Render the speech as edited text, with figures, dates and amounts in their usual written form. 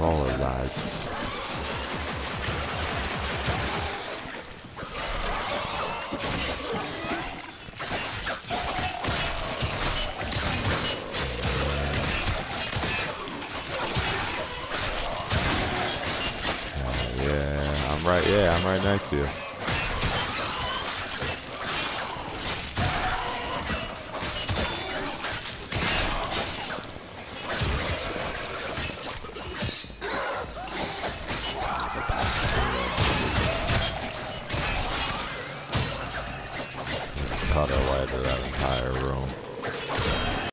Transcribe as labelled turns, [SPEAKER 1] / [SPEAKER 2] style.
[SPEAKER 1] controller lag. Yeah, I'm right next to you. Just cut away to that entire room.